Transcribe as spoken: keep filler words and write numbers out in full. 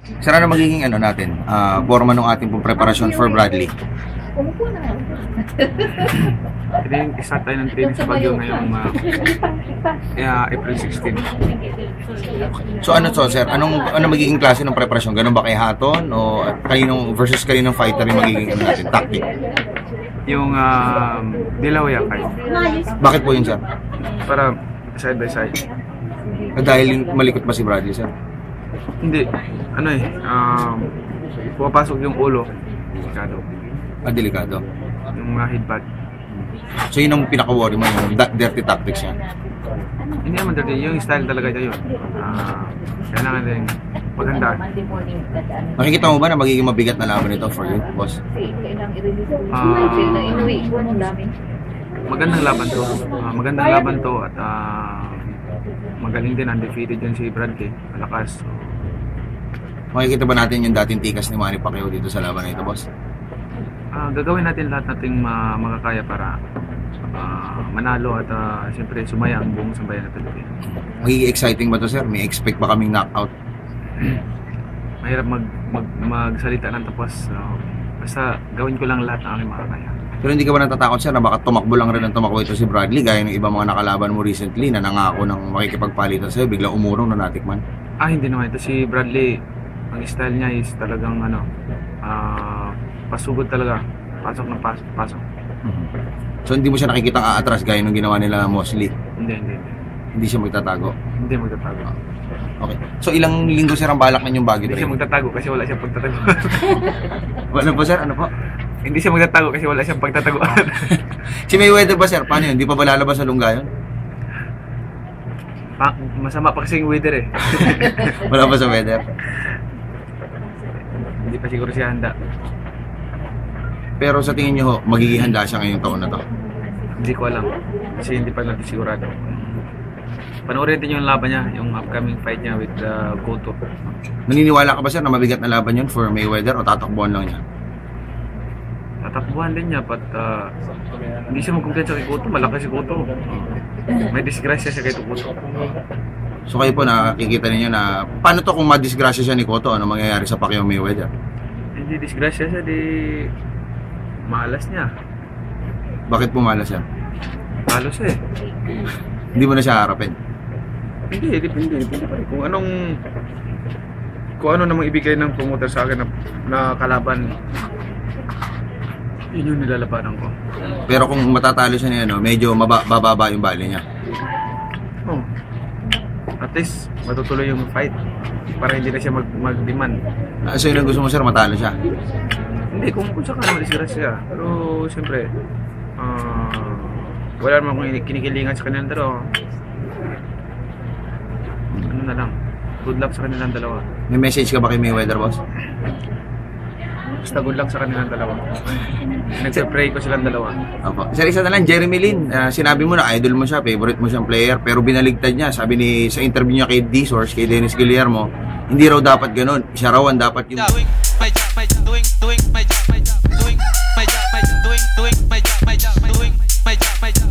Sir, ano magiging ano natin, uh, forma ng ating pong preparasyon for Bradley? Umupo na. Start tayo ng training sa Baguio ngayong uh, uh, April sixteen. So ano to, sir? Anong ano magiging klase ng preparasyon? Ganun ba kay Haton o kaninong versus kaninong fighter yung magiging ano natin, tactic? Yung uh, Dilaw Yakay. Bakit po yun, sir? Para side by side. Dahil malikot ba si Bradley, sir? Hindi. Ano eh, um, pumapasok yung ulo. Delikado. Ah, delikado. Yung mga headbutt. So yun ang pinaka-worry mo, yung dirty tactics niya? Hindi naman dirty, yung style talaga niya yun. Uh, kailangan din magandaan. Nakikita mo ba na magiging mabigat na laban ito for you, boss? Uh, magandang laban to. Uh, magandang laban to at uh, magaling din, undefeated yun si Bradley. Malakas. So, makikita ba natin yung dating tikas ni Manny Pacquiao dito sa laban na ito, boss? Uh, gagawin natin lahat nating ma makakaya para uh, manalo at uh, siyempre sumaya ang buong sambayan ng Pilipinas. Magiging exciting ba to, sir? May expect pa kaming knockout? Mahirap mag, mag, magsalita ng tapos. So, basta gawin ko lang lahat ng aking makakaya. Pero hindi ka ba natatakot, sir, na baka tumakbo lang rin ang tumakbo ito si Bradley gaya ng ibang mga nakalaban mo recently na nangako ng makikipagpalitan sa'yo, biglang umurong na natikman? Ah, hindi naman. Ito si Bradley, ang style niya is talagang ano, uh, pasugod talaga. Pasok ng pasok. pasok. Mm-hmm. So hindi mo siya nakikitang aatras gaya nung ginawa nila Mosley? Hindi, hindi, hindi. Hindi siya magtatago? Hindi magtatago. Okay. So ilang linggo, sir, ang balak ninyong Baguio Hindi training? siya magtatago kasi wala siyang pagtatago. Ano po, sir? Ano po? Hindi siya magtatago kasi wala siyang pagtataguan. Si Mayweather ba, sir? Paano yun? Hindi pa ba lalabas sa lungga yun? Pa, masama pa kasi yung weather eh. Wala pa sa weather? Hindi pa siguro siya handa. Pero sa tingin nyo, magiging handa siya ngayong taon na to? Hindi ko alam. Kasi hindi pa natin sigurado. Panoorin din yung laban niya, yung upcoming fight niya with uh, Cotto. Naniniwala ka ba, sir, na mabigat na laban yun for Mayweather o tatakbuhan lang niya? Tatakbuhan din niya, but uh, hindi siya magkumpiyansa kay Cotto. Malaki si Cotto. May disgrasya siya kay Cotto. So kayo po nakikita ninyo na paano to kung madisgrasya siya ni Cotto? Ano mangyayari sa Pacquiao Mayweather? Hindi disgrasya siya, di malas niya. Bakit pumalas siya? Malas eh. Hindi mo na siya harapin? Hindi, depende. Depende pa rin. Kung anong kung ano namang ibigay ng promoter sa akin na, na kalaban, yun yung nilalabanan ko. Pero kung matatalo siya niya, no, medyo mababa yung bali niya. Oh. At least matutuloy yung fight para hindi na siya mag mag-demand. Ah, so yun ang gusto mo, sir, matalo siya? Hindi, kung kung saka naman disgrasya. Pero siyempre, uh, wala naman kung kinikilingan sa kanilang dalawa. Ano na lang, good luck sa kanilang dalawa. May message ka ba kay Mayweather, boss? Basta good luck sa kanilang dalawa. Nagpe-pray ko silang dalawa. Opo. Sir, isa na lang, Jeremy Lin. Uh, sinabi mo na idol mo siya, favorite mo siyang player, pero binaligtad niya. Sabi ni sa interview niya kay D-Source, kay Dennis Guillermo, hindi raw dapat ganun. Siya raw ang dapat yung... Doing my job, my job, doing, doing my job, my job, doing my job, my job, doing, doing my job, my job, doing my job, my job.